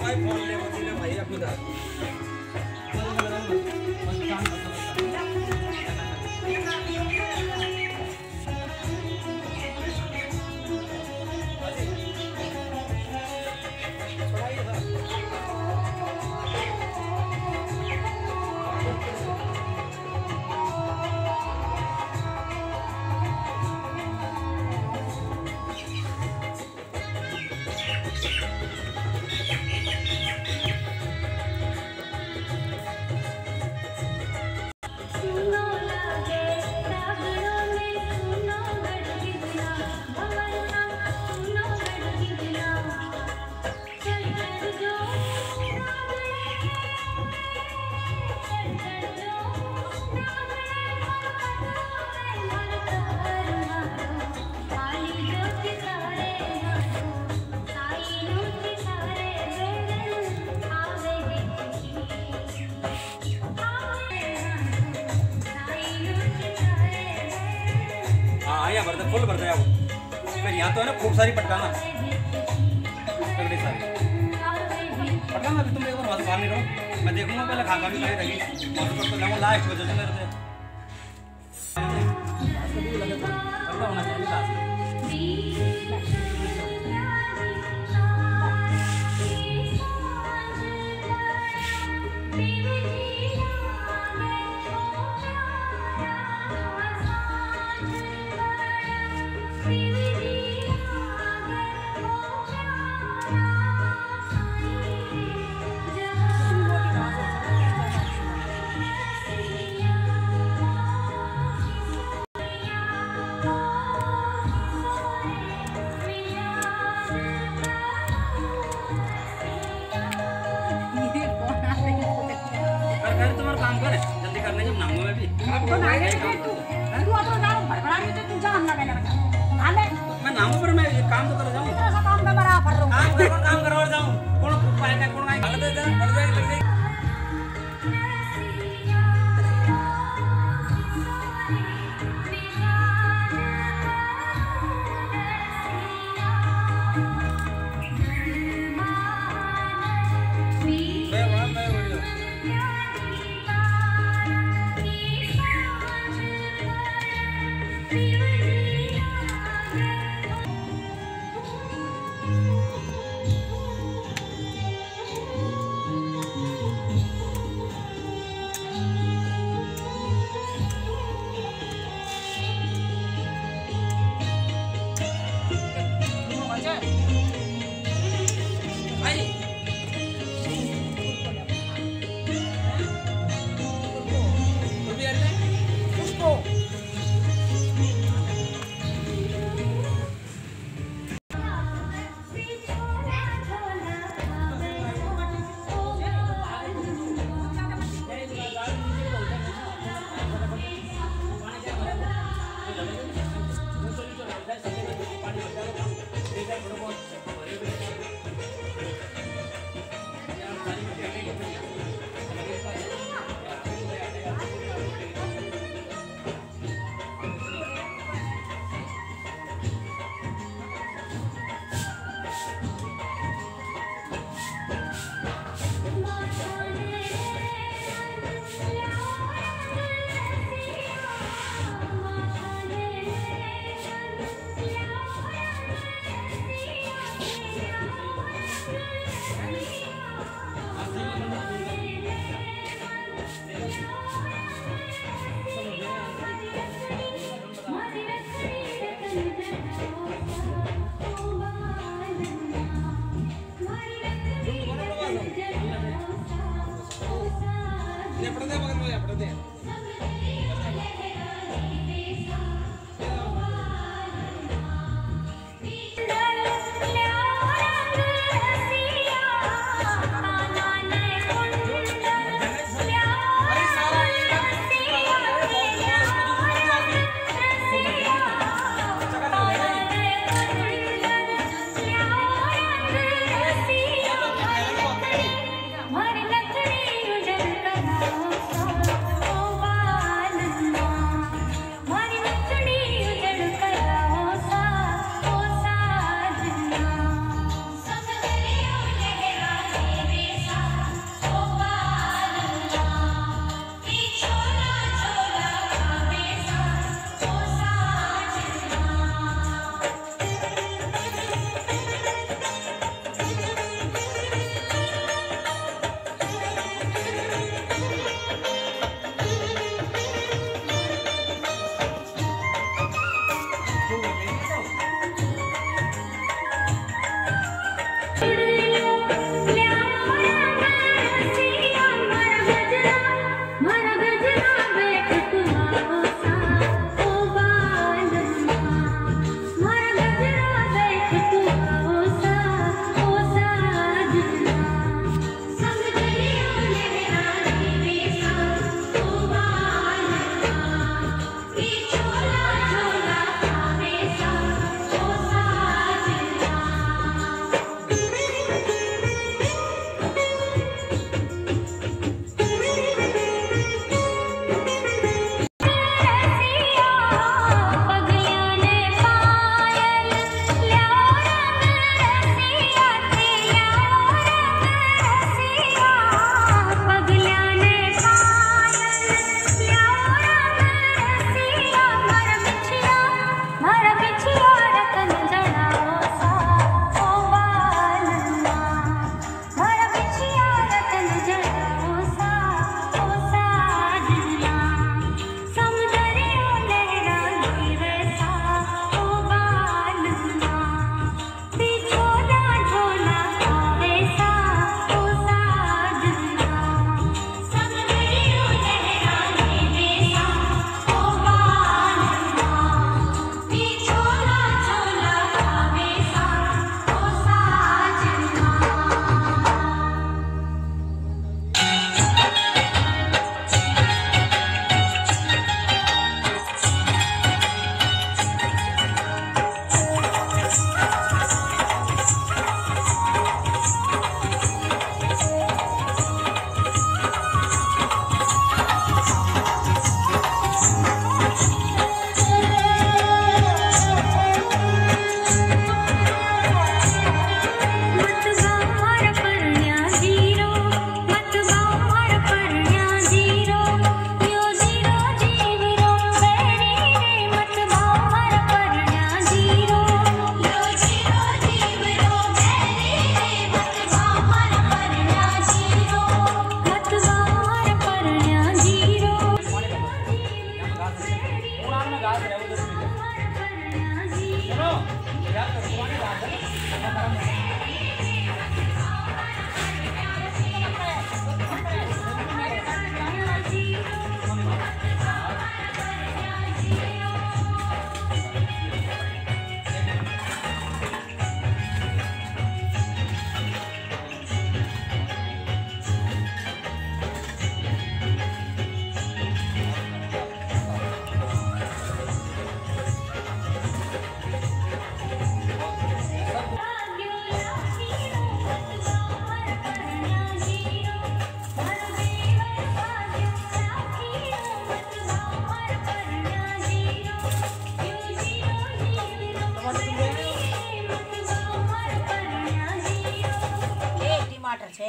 Phone ले बोले भाई अपने दार फुल भर जाए फिर यहाँ तो है ना खूब सारी पटकाना सारी पटकाना। अभी तुम देखो बाहर नहीं रहो, मैं देखूंगा पहले खा भी नहीं रही तो जाऊँगा लास्ट बजे से मेरे होना चाहिए। मैं नाम पर मैं काम तो कर जाऊँ काम करवा जाऊँ कौन पाएगा कौन आएगा लग जाएगा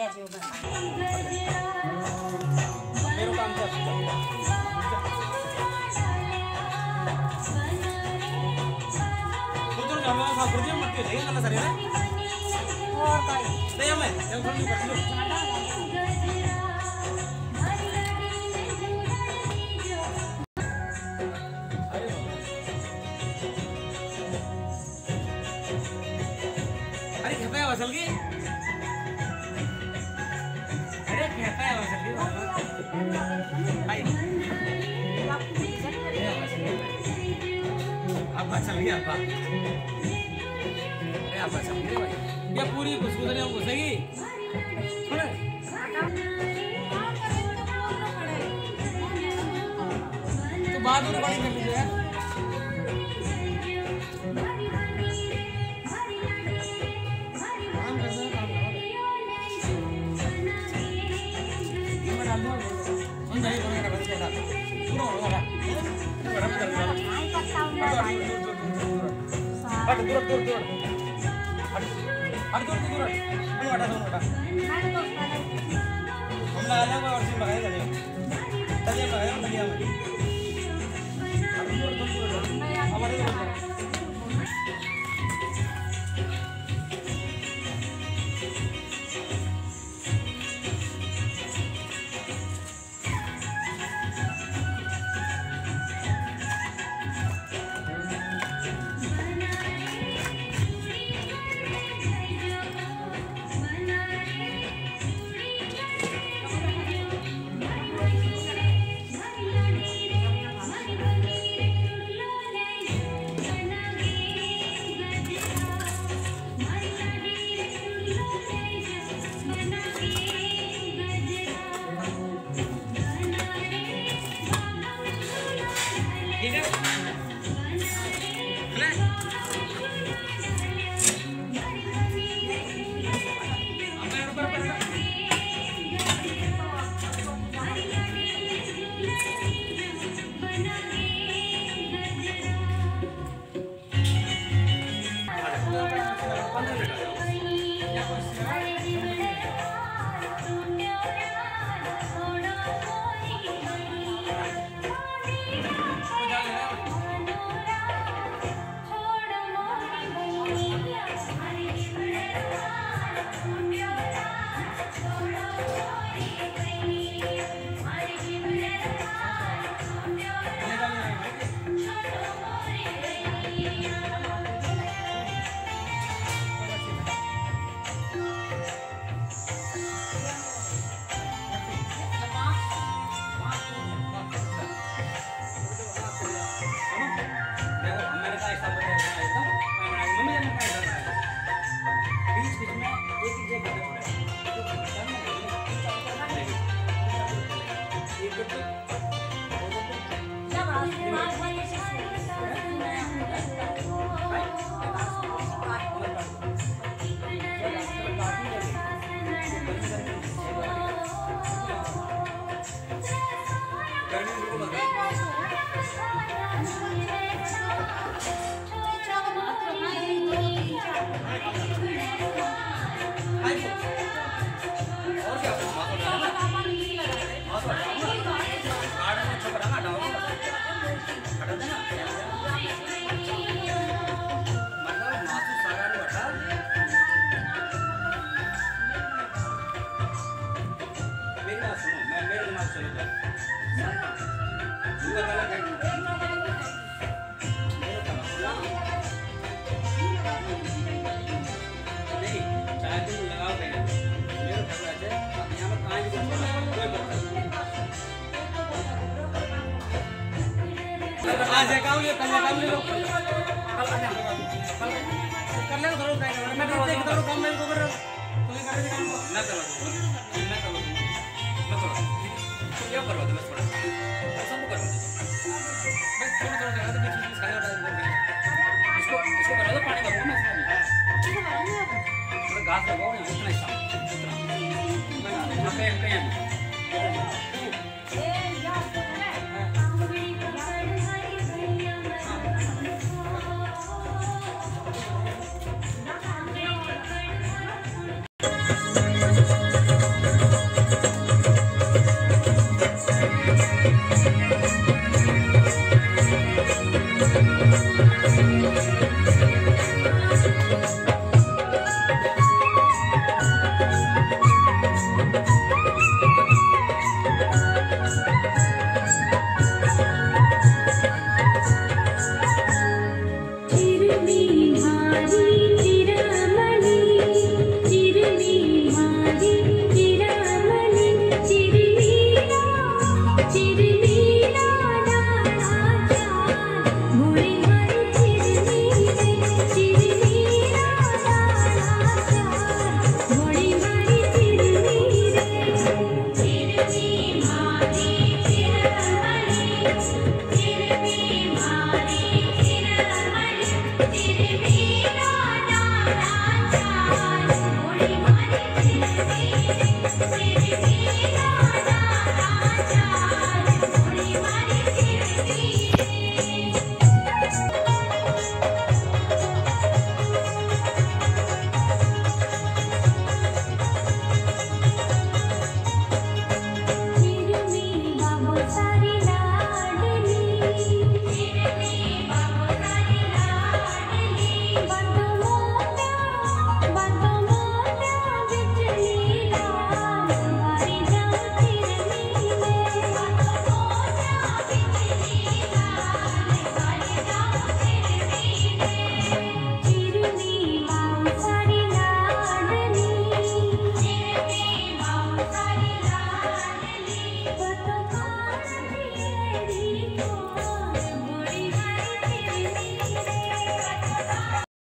जो मैं मेरे काम कर तो जानो सा गुरुजी मत के देगा ना सर है और कोई दे मैं थोड़ी कर लो अरे कहता है वसल की अरे कहता है वसल की भाई अब चल गया अब अरे अब चल गया भाई ये पूरी घुसघुसने घुसेगी सुन तो बाद में रिकॉर्डिंग कर लीजिए यार आज काम ले कल काम ले लो कल आ जा कल कर ले थोड़ा टाइम मैं देख थोड़ा काम मेरे को कर तुम्हें कर दे काम ना करो ये करो तो बस थोड़ा सब करो बस थोड़ा जगह तो बीच में खाली वाला इसको करा दो पानी भरो ना इसमें थोड़ा घास लगाओ ना उतना ही साफ मैं कहीं